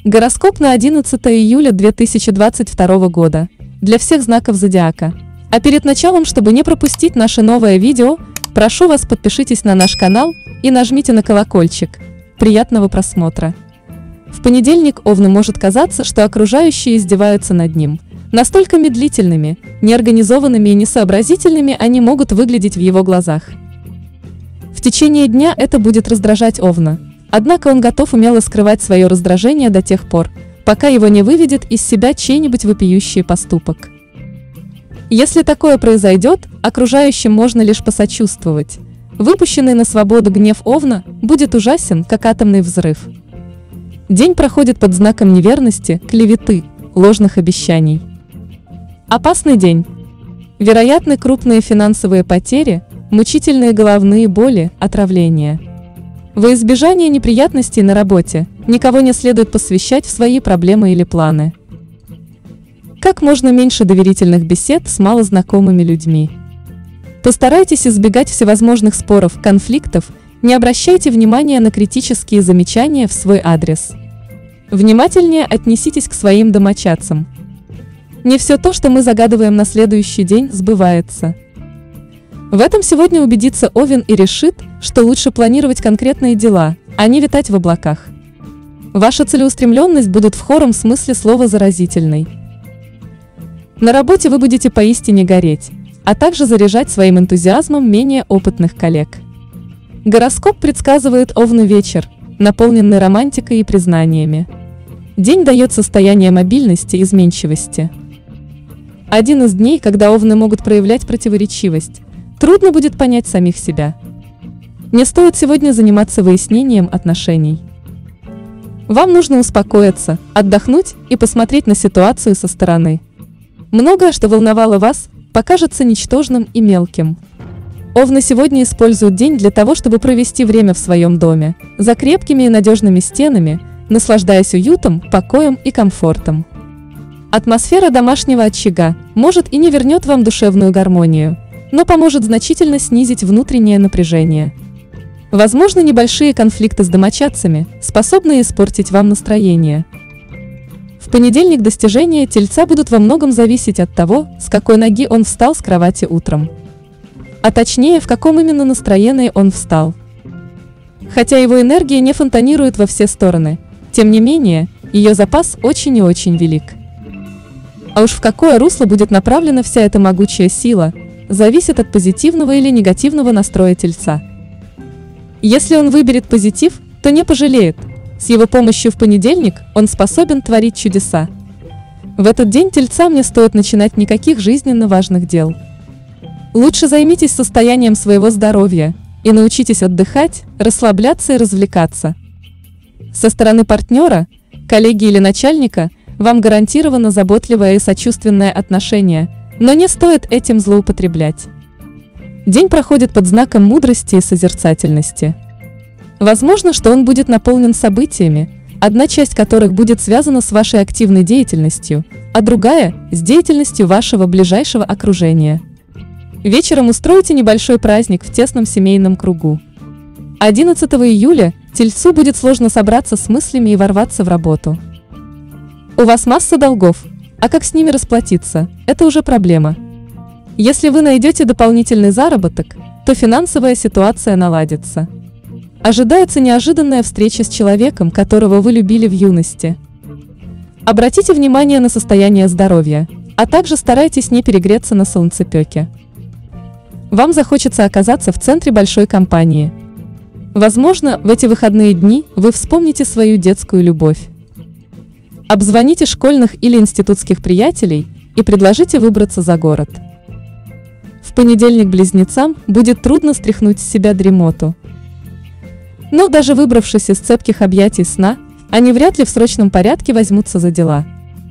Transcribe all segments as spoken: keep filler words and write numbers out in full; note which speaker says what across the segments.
Speaker 1: Гороскоп на одиннадцатое июля две тысячи двадцать второго года для всех знаков зодиака. А перед началом, чтобы не пропустить наше новое видео, прошу вас, подпишитесь на наш канал и нажмите на колокольчик. Приятного просмотра! В понедельник Овну может казаться, что окружающие издеваются над ним. Настолько медлительными, неорганизованными и несообразительными они могут выглядеть в его глазах. В течение дня это будет раздражать Овна. Однако он готов умело скрывать свое раздражение до тех пор, пока его не выведет из себя чей-нибудь вопиющий поступок. Если такое произойдет, окружающим можно лишь посочувствовать. Выпущенный на свободу гнев Овна будет ужасен, как атомный взрыв. День проходит под знаком неверности, клеветы, ложных обещаний. Опасный день. Вероятны крупные финансовые потери, мучительные головные боли, отравления. Во избежание неприятностей на работе никого не следует посвящать в свои проблемы или планы. Как можно меньше доверительных бесед с малознакомыми людьми. Постарайтесь избегать всевозможных споров, конфликтов, не обращайте внимания на критические замечания в свой адрес. Внимательнее отнеситесь к своим домочадцам. Не все то, что мы загадываем на следующий день, сбывается. В этом сегодня убедится Овен и решит, что лучше планировать конкретные дела, а не витать в облаках. Ваша целеустремленность будет в хорошем смысле слова заразительной. На работе вы будете поистине гореть, а также заряжать своим энтузиазмом менее опытных коллег. Гороскоп предсказывает Овну вечер, наполненный романтикой и признаниями. День дает состояние мобильности и изменчивости. Один из дней, когда Овны могут проявлять противоречивость. Трудно будет понять самих себя. Не стоит сегодня заниматься выяснением отношений. Вам нужно успокоиться, отдохнуть и посмотреть на ситуацию со стороны. Многое, что волновало вас, покажется ничтожным и мелким. Овны сегодня используют день для того, чтобы провести время в своем доме, за крепкими и надежными стенами, наслаждаясь уютом, покоем и комфортом. Атмосфера домашнего очага может и не вернет вам душевную гармонию, но поможет значительно снизить внутреннее напряжение. Возможно, небольшие конфликты с домочадцами способны испортить вам настроение. В понедельник достижения Тельца будут во многом зависеть от того, с какой ноги он встал с кровати утром. А точнее, в каком именно настроении он встал. Хотя его энергия не фонтанирует во все стороны, тем не менее, ее запас очень и очень велик. А уж в какое русло будет направлена вся эта могучая сила, зависит от позитивного или негативного настроя Тельца. Если он выберет позитив, то не пожалеет. С его помощью в понедельник он способен творить чудеса. В этот день Тельцам не стоит начинать никаких жизненно важных дел. Лучше займитесь состоянием своего здоровья и научитесь отдыхать, расслабляться и развлекаться. Со стороны партнера, коллеги или начальника вам гарантировано заботливое и сочувственное отношение, но не стоит этим злоупотреблять. День проходит под знаком мудрости и созерцательности. Возможно, что он будет наполнен событиями, одна часть которых будет связана с вашей активной деятельностью, а другая – с деятельностью вашего ближайшего окружения. Вечером устройте небольшой праздник в тесном семейном кругу. одиннадцатого июля Тельцу будет сложно собраться с мыслями и ворваться в работу. У вас масса долгов. А как с ними расплатиться, это уже проблема. Если вы найдете дополнительный заработок, то финансовая ситуация наладится. Ожидается неожиданная встреча с человеком, которого вы любили в юности. Обратите внимание на состояние здоровья, а также старайтесь не перегреться на солнцепеке. Вам захочется оказаться в центре большой компании. Возможно, в эти выходные дни вы вспомните свою детскую любовь. Обзвоните школьных или институтских приятелей и предложите выбраться за город. В понедельник близнецам будет трудно стряхнуть с себя дремоту. Но даже выбравшись из цепких объятий сна, они вряд ли в срочном порядке возьмутся за дела.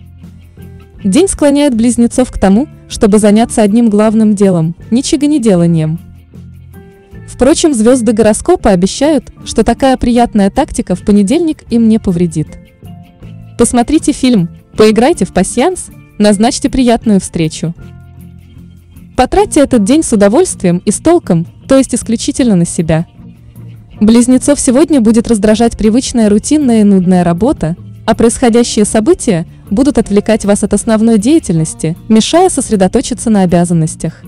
Speaker 1: День склоняет близнецов к тому, чтобы заняться одним главным делом – ничегонеделанием. Впрочем, звезды гороскопа обещают, что такая приятная тактика в понедельник им не повредит. Посмотрите фильм, поиграйте в пасьянс, назначьте приятную встречу. Потратьте этот день с удовольствием и с толком, то есть исключительно на себя. Близнецов сегодня будет раздражать привычная рутинная и нудная работа, а происходящие события будут отвлекать вас от основной деятельности, мешая сосредоточиться на обязанностях.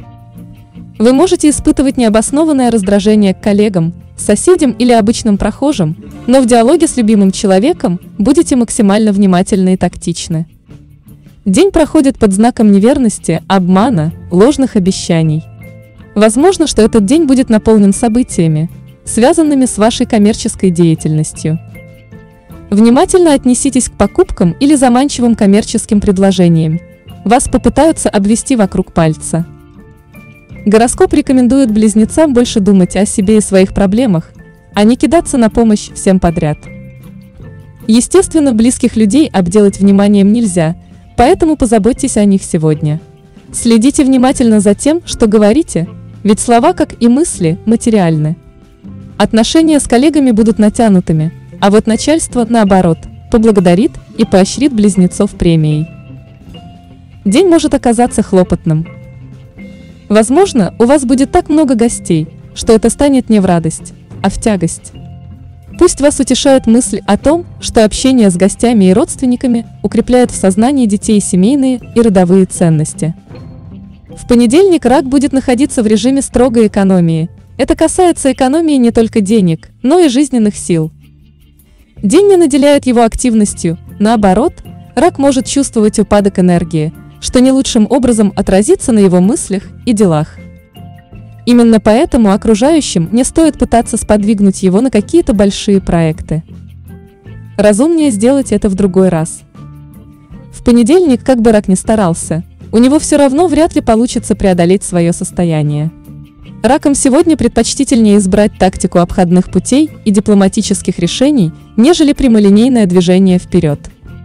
Speaker 1: Вы можете испытывать необоснованное раздражение к коллегам, соседям или обычным прохожим, но в диалоге с любимым человеком будете максимально внимательны и тактичны. День проходит под знаком неверности, обмана, ложных обещаний. Возможно, что этот день будет наполнен событиями, связанными с вашей коммерческой деятельностью. Внимательно отнеситесь к покупкам или заманчивым коммерческим предложениям. Вас попытаются обвести вокруг пальца. Гороскоп рекомендует близнецам больше думать о себе и своих проблемах, а не кидаться на помощь всем подряд. Естественно, близких людей обделать вниманием нельзя, поэтому позаботьтесь о них сегодня. Следите внимательно за тем, что говорите, ведь слова, как и мысли, материальны. Отношения с коллегами будут натянутыми, а вот начальство, наоборот, поблагодарит и поощрит близнецов премией. День может оказаться хлопотным. Возможно, у вас будет так много гостей, что это станет не в радость, а в тягость. Пусть вас утешает мысль о том, что общение с гостями и родственниками укрепляет в сознании детей семейные и родовые ценности. В понедельник рак будет находиться в режиме строгой экономии. Это касается экономии не только денег, но и жизненных сил. День не наделяет его активностью, наоборот, рак может чувствовать упадок энергии, что не лучшим образом отразится на его мыслях и делах. Именно поэтому окружающим не стоит пытаться сподвигнуть его на какие-то большие проекты. Разумнее сделать это в другой раз. В понедельник, как бы рак ни старался, у него все равно вряд ли получится преодолеть свое состояние. Ракам сегодня предпочтительнее избрать тактику обходных путей и дипломатических решений, нежели прямолинейное движение вперед.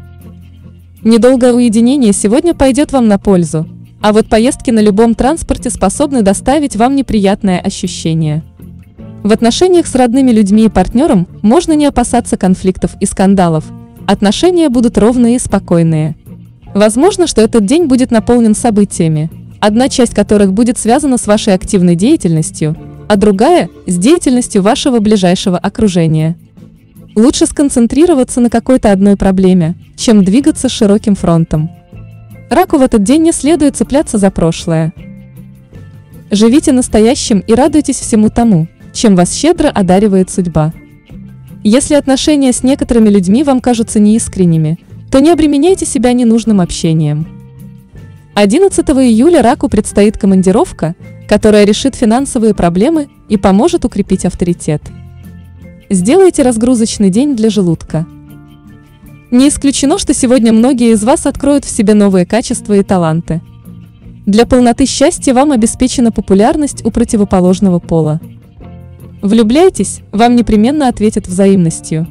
Speaker 1: Недолгое уединение сегодня пойдет вам на пользу, а вот поездки на любом транспорте способны доставить вам неприятное ощущение. В отношениях с родными людьми и партнером можно не опасаться конфликтов и скандалов, отношения будут ровные и спокойные. Возможно, что этот день будет наполнен событиями, одна часть которых будет связана с вашей активной деятельностью, а другая – с деятельностью вашего ближайшего окружения. Лучше сконцентрироваться на какой-то одной проблеме, чем двигаться широким фронтом. Раку в этот день не следует цепляться за прошлое. Живите настоящим и радуйтесь всему тому, чем вас щедро одаривает судьба. Если отношения с некоторыми людьми вам кажутся неискренними, то не обременяйте себя ненужным общением. одиннадцатого июля раку предстоит командировка, которая решит финансовые проблемы и поможет укрепить авторитет. Сделайте разгрузочный день для желудка. Не исключено, что сегодня многие из вас откроют в себе новые качества и таланты. Для полноты счастья вам обеспечена популярность у противоположного пола. Влюбляйтесь, вам непременно ответят взаимностью.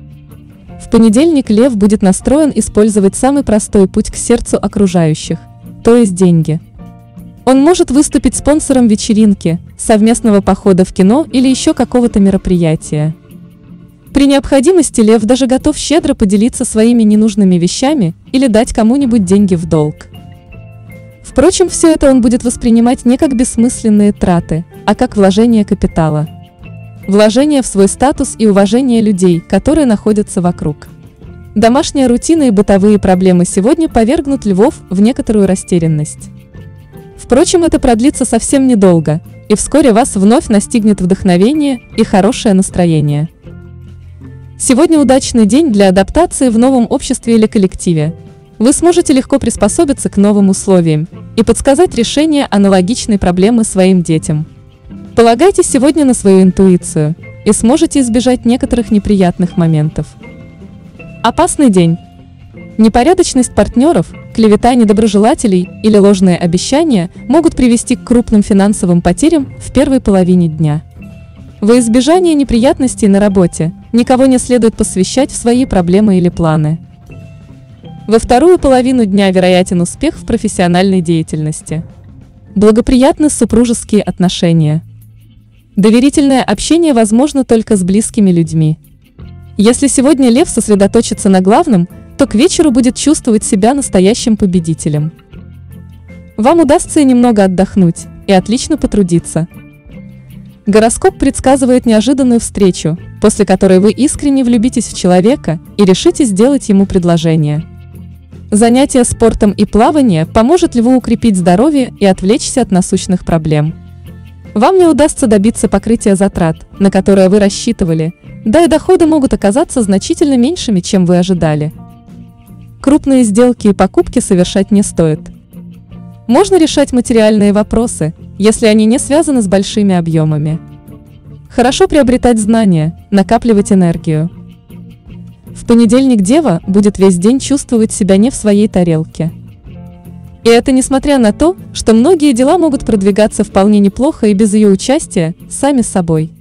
Speaker 1: В понедельник лев будет настроен использовать самый простой путь к сердцу окружающих, то есть деньги. Он может выступить спонсором вечеринки, совместного похода в кино или еще какого-то мероприятия. При необходимости лев даже готов щедро поделиться своими ненужными вещами или дать кому-нибудь деньги в долг. Впрочем, все это он будет воспринимать не как бессмысленные траты, а как вложение капитала. Вложение в свой статус и уважение людей, которые находятся вокруг. Домашняя рутина и бытовые проблемы сегодня повергнут львов в некоторую растерянность. Впрочем, это продлится совсем недолго, и вскоре вас вновь настигнет вдохновение и хорошее настроение. Сегодня удачный день для адаптации в новом обществе или коллективе. Вы сможете легко приспособиться к новым условиям и подсказать решение аналогичной проблемы своим детям. Полагайтесь сегодня на свою интуицию и сможете избежать некоторых неприятных моментов. Опасный день. Непорядочность партнеров, клевета недоброжелателей или ложные обещания могут привести к крупным финансовым потерям в первой половине дня. Во избежание неприятностей на работе никого не следует посвящать в свои проблемы или планы. Во вторую половину дня вероятен успех в профессиональной деятельности. Благоприятны супружеские отношения. Доверительное общение возможно только с близкими людьми. Если сегодня лев сосредоточится на главном, то к вечеру будет чувствовать себя настоящим победителем. Вам удастся немного отдохнуть и отлично потрудиться. Гороскоп предсказывает неожиданную встречу, после которой вы искренне влюбитесь в человека и решите сделать ему предложение. Занятие спортом и плавание поможет льву укрепить здоровье и отвлечься от насущных проблем. Вам не удастся добиться покрытия затрат, на которые вы рассчитывали, да и доходы могут оказаться значительно меньшими, чем вы ожидали. Крупные сделки и покупки совершать не стоит. Можно решать материальные вопросы, если они не связаны с большими объемами. Хорошо приобретать знания, накапливать энергию. В понедельник Дева будет весь день чувствовать себя не в своей тарелке. И это несмотря на то, что многие дела могут продвигаться вполне неплохо и без ее участия, сами собой.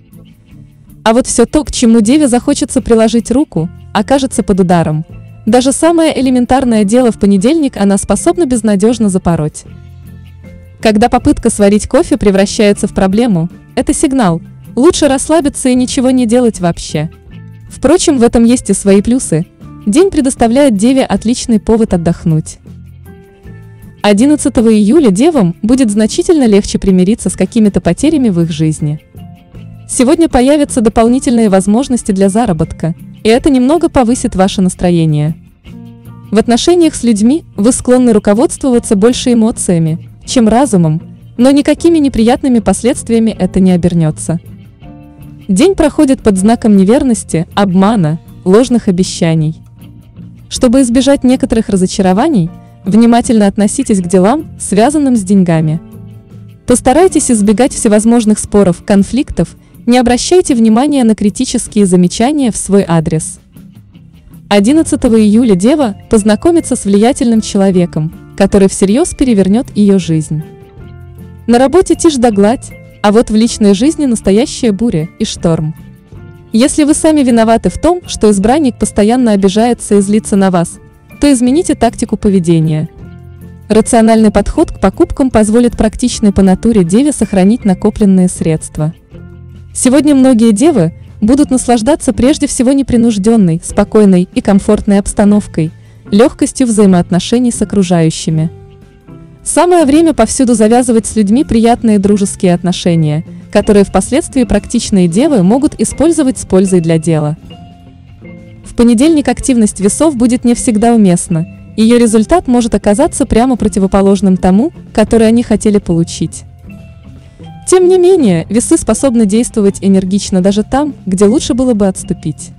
Speaker 1: А вот все то, к чему Деве захочется приложить руку, окажется под ударом. Даже самое элементарное дело в понедельник она способна безнадежно запороть. Когда попытка сварить кофе превращается в проблему, это сигнал. Лучше расслабиться и ничего не делать вообще. Впрочем, в этом есть и свои плюсы. День предоставляет Деве отличный повод отдохнуть. одиннадцатого июля девам будет значительно легче примириться с какими-то потерями в их жизни. Сегодня появятся дополнительные возможности для заработка, и это немного повысит ваше настроение. В отношениях с людьми вы склонны руководствоваться больше эмоциями, чем разумом, но никакими неприятными последствиями это не обернется. День проходит под знаком неверности, обмана, ложных обещаний. Чтобы избежать некоторых разочарований, внимательно относитесь к делам, связанным с деньгами. Постарайтесь избегать всевозможных споров, конфликтов, не обращайте внимания на критические замечания в свой адрес. одиннадцатого июля Дева познакомится с влиятельным человеком, который всерьез перевернет ее жизнь. На работе тишь да гладь, а вот в личной жизни настоящая буря и шторм. Если вы сами виноваты в том, что избранник постоянно обижается и злится на вас, то измените тактику поведения. Рациональный подход к покупкам позволит практичной по натуре Деве сохранить накопленные средства. Сегодня многие девы будут наслаждаться прежде всего непринужденной, спокойной и комфортной обстановкой, легкостью взаимоотношений с окружающими. Самое время повсюду завязывать с людьми приятные дружеские отношения, которые впоследствии практичные девы могут использовать с пользой для дела. В понедельник активность весов будет не всегда уместна, ее результат может оказаться прямо противоположным тому, который они хотели получить. Тем не менее, весы способны действовать энергично даже там, где лучше было бы отступить.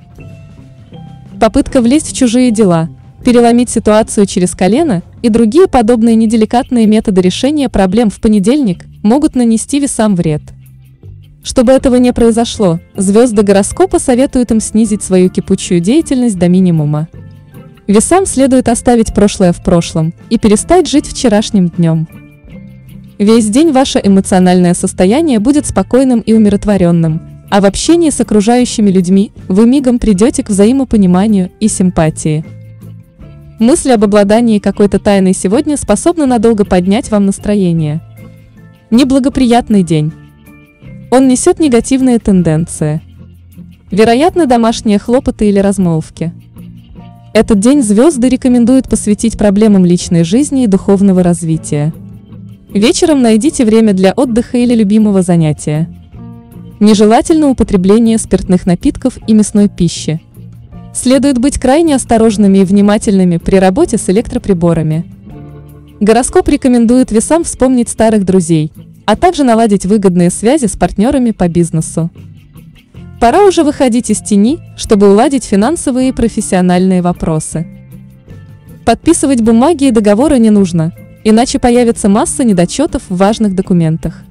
Speaker 1: Попытка влезть в чужие дела, переломить ситуацию через колено и другие подобные неделикатные методы решения проблем в понедельник могут нанести весам вред. Чтобы этого не произошло, звезды гороскопа советуют им снизить свою кипучую деятельность до минимума. Весам следует оставить прошлое в прошлом и перестать жить вчерашним днем. Весь день ваше эмоциональное состояние будет спокойным и умиротворенным, а в общении с окружающими людьми вы мигом придете к взаимопониманию и симпатии. Мысль об обладании какой-то тайной сегодня способна надолго поднять вам настроение. Неблагоприятный день. Он несет негативные тенденции. Вероятно, домашние хлопоты или размолвки. Этот день звезды рекомендуют посвятить проблемам личной жизни и духовного развития. Вечером найдите время для отдыха или любимого занятия. Нежелательно употребление спиртных напитков и мясной пищи. Следует быть крайне осторожными и внимательными при работе с электроприборами. Гороскоп рекомендует весам вспомнить старых друзей, а также наладить выгодные связи с партнерами по бизнесу. Пора уже выходить из тени, чтобы уладить финансовые и профессиональные вопросы. Подписывать бумаги и договоры не нужно, иначе появится масса недочетов в важных документах.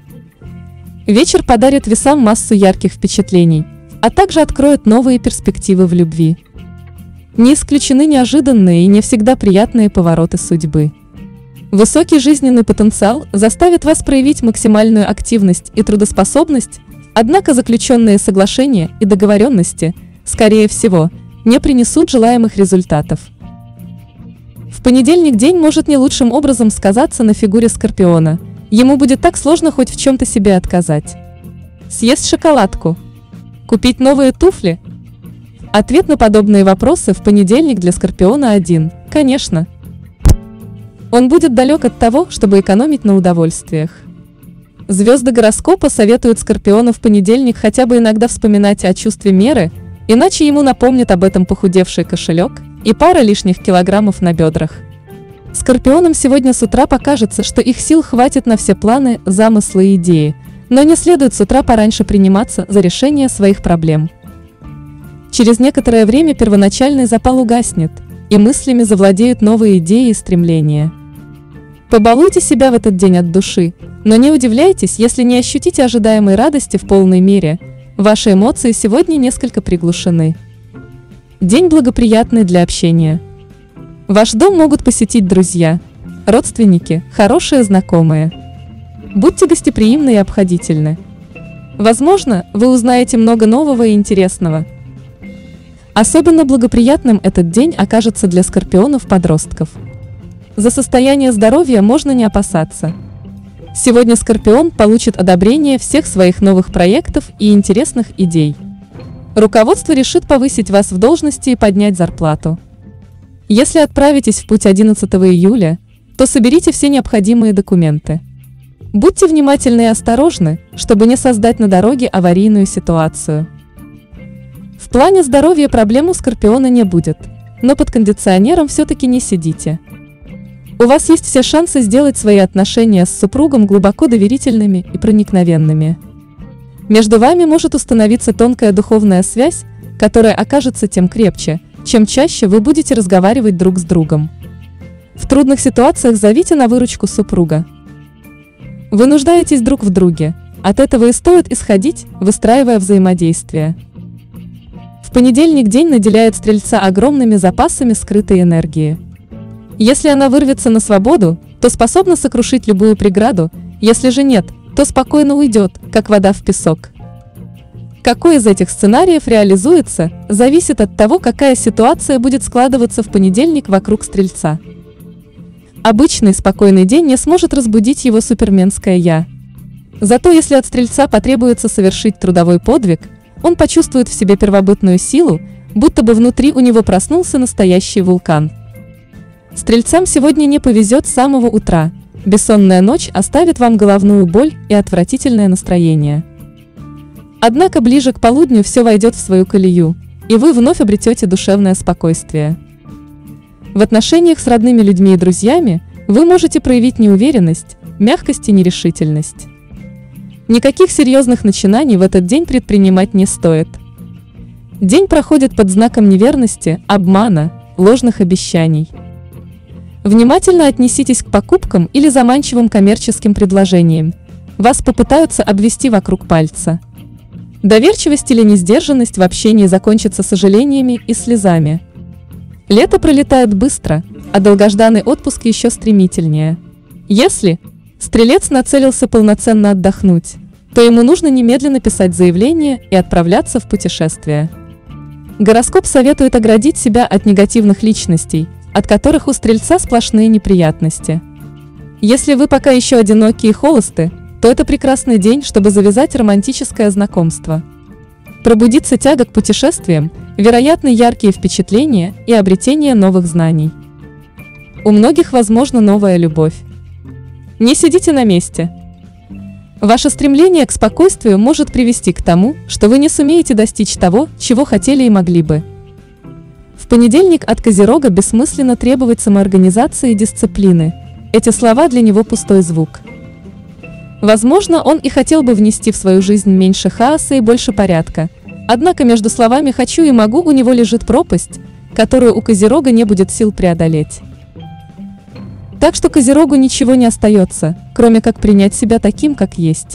Speaker 1: Вечер подарит весам массу ярких впечатлений, а также откроет новые перспективы в любви. Не исключены неожиданные и не всегда приятные повороты судьбы. Высокий жизненный потенциал заставит вас проявить максимальную активность и трудоспособность, однако заключенные соглашения и договоренности, скорее всего, не принесут желаемых результатов. В понедельник день может не лучшим образом сказаться на фигуре Скорпиона. Ему будет так сложно хоть в чем-то себе отказать. Съесть шоколадку? Купить новые туфли? Ответ на подобные вопросы в понедельник для Скорпиона один – конечно. Он будет далек от того, чтобы экономить на удовольствиях. Звезды гороскопа советуют Скорпиону в понедельник хотя бы иногда вспоминать о чувстве меры, иначе ему напомнит об этом похудевший кошелек и пара лишних килограммов на бедрах. Скорпионам сегодня с утра покажется, что их сил хватит на все планы, замыслы и идеи, но не следует с утра пораньше приниматься за решение своих проблем. Через некоторое время первоначальный запал угаснет, и мыслями завладеют новые идеи и стремления. Побалуйте себя в этот день от души, но не удивляйтесь, если не ощутите ожидаемой радости в полной мере. Ваши эмоции сегодня несколько приглушены. День благоприятный для общения. Ваш дом могут посетить друзья, родственники, хорошие знакомые. Будьте гостеприимны и обходительны. Возможно, вы узнаете много нового и интересного. Особенно благоприятным этот день окажется для скорпионов-подростков. За состояние здоровья можно не опасаться. Сегодня Скорпион получит одобрение всех своих новых проектов и интересных идей. Руководство решит повысить вас в должности и поднять зарплату. Если отправитесь в путь одиннадцатого июля, то соберите все необходимые документы. Будьте внимательны и осторожны, чтобы не создать на дороге аварийную ситуацию. В плане здоровья проблем у Скорпиона не будет, но под кондиционером все-таки не сидите. У вас есть все шансы сделать свои отношения с супругом глубоко доверительными и проникновенными. Между вами может установиться тонкая духовная связь, которая окажется тем крепче, чем чаще вы будете разговаривать друг с другом. В трудных ситуациях зовите на выручку супруга. Вы нуждаетесь друг в друге, от этого и стоит исходить, выстраивая взаимодействие. В понедельник день наделяет Стрельца огромными запасами скрытой энергии. Если она вырвется на свободу, то способна сокрушить любую преграду, если же нет, то спокойно уйдет, как вода в песок. Какой из этих сценариев реализуется, зависит от того, какая ситуация будет складываться в понедельник вокруг Стрельца. Обычный спокойный день не сможет разбудить его суперменское «я». Зато если от Стрельца потребуется совершить трудовой подвиг, он почувствует в себе первобытную силу, будто бы внутри у него проснулся настоящий вулкан. Стрельцам сегодня не повезет с самого утра. Бессонная ночь оставит вам головную боль и отвратительное настроение. Однако ближе к полудню все войдет в свою колею, и вы вновь обретете душевное спокойствие. В отношениях с родными людьми и друзьями вы можете проявить неуверенность, мягкость и нерешительность. Никаких серьезных начинаний в этот день предпринимать не стоит. День проходит под знаком неверности, обмана, ложных обещаний. Внимательно отнеситесь к покупкам или заманчивым коммерческим предложениям. Вас попытаются обвести вокруг пальца. Доверчивость или несдержанность в общении закончится сожалениями и слезами. Лето пролетает быстро, а долгожданный отпуск еще стремительнее. Если Стрелец нацелился полноценно отдохнуть, то ему нужно немедленно писать заявление и отправляться в путешествие. Гороскоп советует оградить себя от негативных личностей, от которых у Стрельца сплошные неприятности. Если вы пока еще одиноки и холосты, то это прекрасный день, чтобы завязать романтическое знакомство. Пробудится тяга к путешествиям, вероятны яркие впечатления и обретение новых знаний. У многих возможна новая любовь. Не сидите на месте. Ваше стремление к спокойствию может привести к тому, что вы не сумеете достичь того, чего хотели и могли бы. В понедельник от Козерога бессмысленно требовать самоорганизации и дисциплины. Эти слова для него пустой звук. Возможно, он и хотел бы внести в свою жизнь меньше хаоса и больше порядка. Однако между словами «хочу» и «могу» у него лежит пропасть, которую у Козерога не будет сил преодолеть. Так что Козерогу ничего не остается, кроме как принять себя таким, как есть.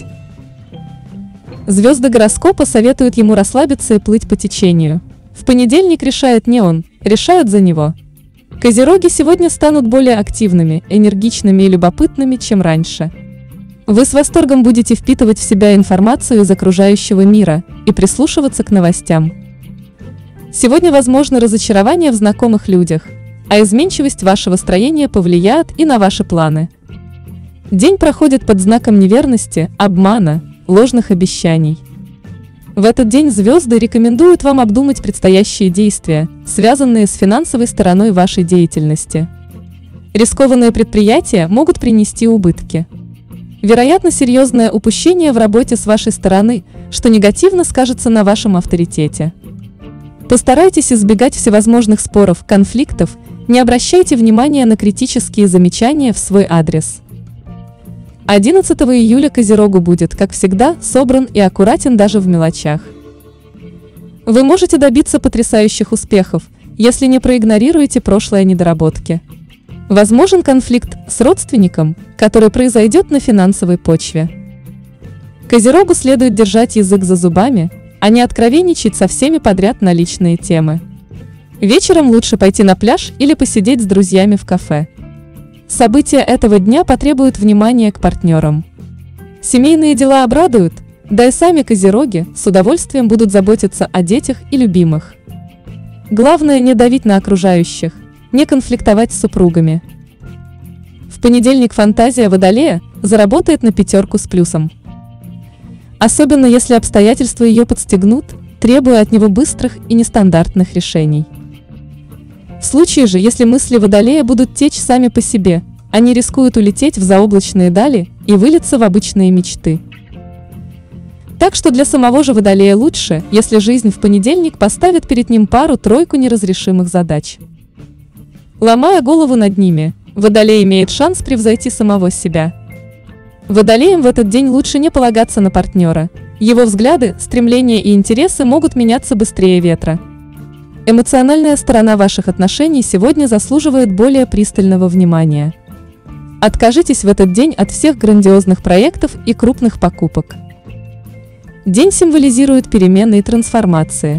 Speaker 1: Звезды гороскопа советуют ему расслабиться и плыть по течению. В понедельник решает не он, решают за него. Козероги сегодня станут более активными, энергичными и любопытными, чем раньше. Вы с восторгом будете впитывать в себя информацию из окружающего мира и прислушиваться к новостям. Сегодня возможно разочарование в знакомых людях, а изменчивость вашего строения повлияет и на ваши планы. День проходит под знаком неверности, обмана, ложных обещаний. В этот день звезды рекомендуют вам обдумать предстоящие действия, связанные с финансовой стороной вашей деятельности. Рискованные предприятия могут принести убытки. Вероятно, серьезное упущение в работе с вашей стороны, что негативно скажется на вашем авторитете. Постарайтесь избегать всевозможных споров, конфликтов, не обращайте внимания на критические замечания в свой адрес. одиннадцатого июля Козерогу будет, как всегда, собран и аккуратен даже в мелочах. Вы можете добиться потрясающих успехов, если не проигнорируете прошлые недоработки. Возможен конфликт с родственником, который произойдет на финансовой почве. Козерогу следует держать язык за зубами, а не откровенничать со всеми подряд на личные темы. Вечером лучше пойти на пляж или посидеть с друзьями в кафе. События этого дня потребуют внимания к партнерам. Семейные дела обрадуют, да и сами козероги с удовольствием будут заботиться о детях и любимых. Главное не давить на окружающих, не конфликтовать с супругами. В понедельник фантазия Водолея заработает на пятерку с плюсом. Особенно если обстоятельства ее подстегнут, требуя от него быстрых и нестандартных решений. В случае же, если мысли Водолея будут течь сами по себе, они рискуют улететь в заоблачные дали и вылиться в обычные мечты. Так что для самого же Водолея лучше, если жизнь в понедельник поставит перед ним пару-тройку неразрешимых задач. Ломая голову над ними, Водолей имеет шанс превзойти самого себя. Водолеям в этот день лучше не полагаться на партнера. Его взгляды, стремления и интересы могут меняться быстрее ветра. Эмоциональная сторона ваших отношений сегодня заслуживает более пристального внимания. Откажитесь в этот день от всех грандиозных проектов и крупных покупок. День символизирует перемены и трансформации.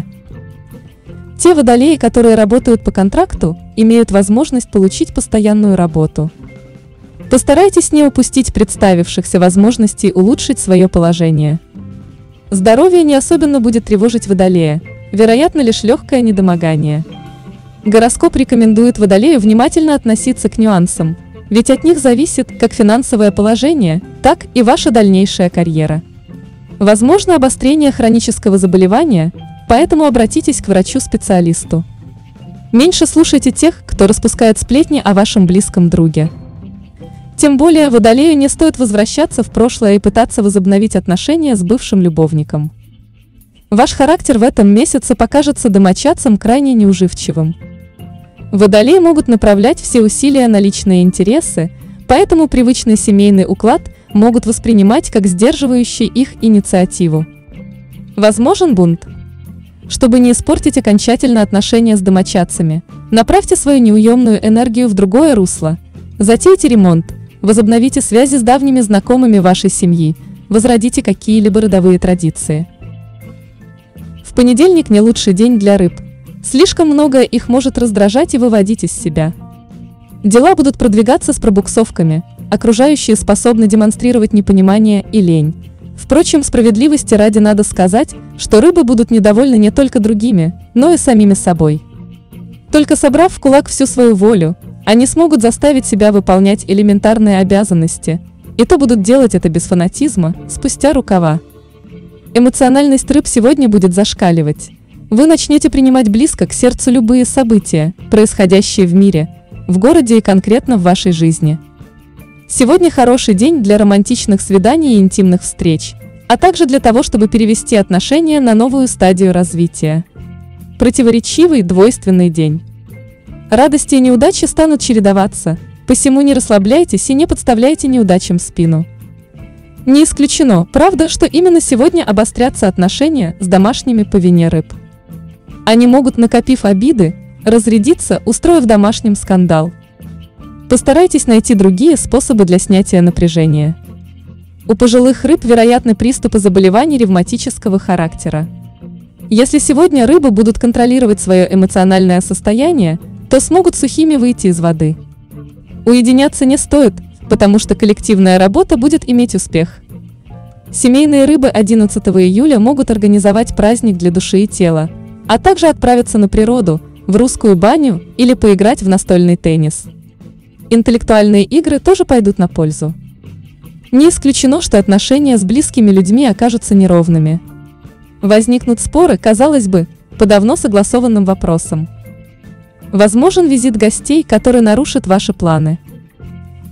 Speaker 1: Те водолеи, которые работают по контракту, имеют возможность получить постоянную работу. Постарайтесь не упустить представившихся возможностей улучшить свое положение. Здоровье не особенно будет тревожить Водолея, вероятно, лишь легкое недомогание. Гороскоп рекомендует Водолею внимательно относиться к нюансам, ведь от них зависит как финансовое положение, так и ваша дальнейшая карьера. Возможно обострение хронического заболевания, поэтому обратитесь к врачу-специалисту. Меньше слушайте тех, кто распускает сплетни о вашем близком друге. Тем более Водолею не стоит возвращаться в прошлое и пытаться возобновить отношения с бывшим любовником. Ваш характер в этом месяце покажется домочадцам крайне неуживчивым. Водолеи могут направлять все усилия на личные интересы, поэтому привычный семейный уклад могут воспринимать как сдерживающий их инициативу. Возможен бунт. Чтобы не испортить окончательно отношения с домочадцами, направьте свою неуемную энергию в другое русло. Затейте ремонт, возобновите связи с давними знакомыми вашей семьи, возродите какие-либо родовые традиции. В понедельник не лучший день для рыб. Слишком многое их может раздражать и выводить из себя. Дела будут продвигаться с пробуксовками, окружающие способны демонстрировать непонимание и лень. Впрочем, справедливости ради надо сказать, что рыбы будут недовольны не только другими, но и самими собой. Только собрав в кулак всю свою волю, они смогут заставить себя выполнять элементарные обязанности, и то будут делать это без фанатизма, спустя рукава. Эмоциональность рыб сегодня будет зашкаливать. Вы начнете принимать близко к сердцу любые события, происходящие в мире, в городе и конкретно в вашей жизни. Сегодня хороший день для романтичных свиданий и интимных встреч, а также для того, чтобы перевести отношения на новую стадию развития. Противоречивый, двойственный день. Радости и неудачи станут чередоваться, посему не расслабляйтесь и не подставляйте неудачам спину. Не исключено, правда, что именно сегодня обострятся отношения с домашними по вине рыб. Они могут, накопив обиды, разрядиться, устроив домашним скандал. Постарайтесь найти другие способы для снятия напряжения. У пожилых рыб вероятны приступы заболеваний ревматического характера. Если сегодня рыбы будут контролировать свое эмоциональное состояние, то смогут сухими выйти из воды. Уединяться не стоит, потому что коллективная работа будет иметь успех. Семейные рыбы одиннадцатого июля могут организовать праздник для души и тела, а также отправиться на природу, в русскую баню или поиграть в настольный теннис. Интеллектуальные игры тоже пойдут на пользу. Не исключено, что отношения с близкими людьми окажутся неровными. Возникнут споры, казалось бы, по давно согласованным вопросам. Возможен визит гостей, который нарушит ваши планы.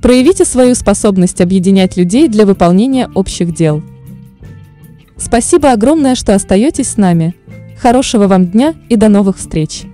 Speaker 1: Проявите свою способность объединять людей для выполнения общих дел. Спасибо огромное, что остаетесь с нами. Хорошего вам дня и до новых встреч!